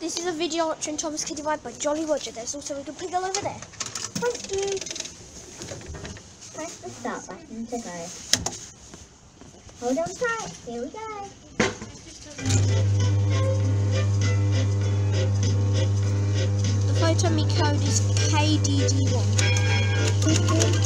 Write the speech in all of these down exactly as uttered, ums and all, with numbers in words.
This is a video watching Thomas Kiddie Ride by Jolly Roger. There's also a good pig over there. Thank you. Press the start button to go. Hold on tight. Here we go. The photo me code is K D D one.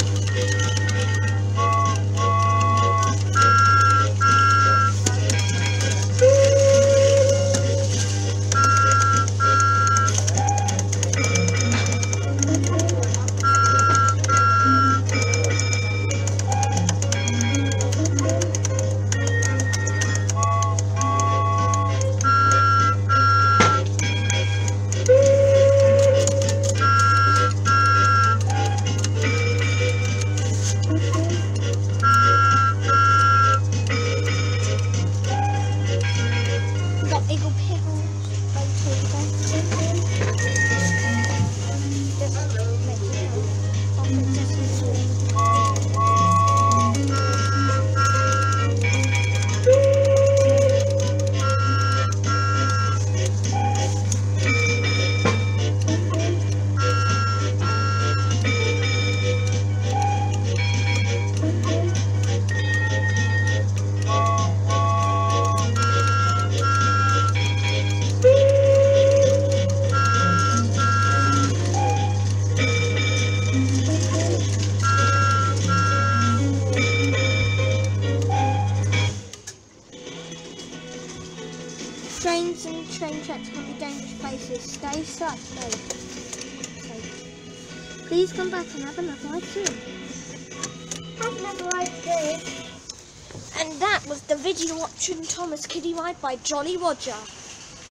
Trains and train tracks can be dangerous places. Stay safe. Please come back and have another ride soon. Have another ride soon. And that was the video watching Thomas Kiddie Ride by Jolly Roger.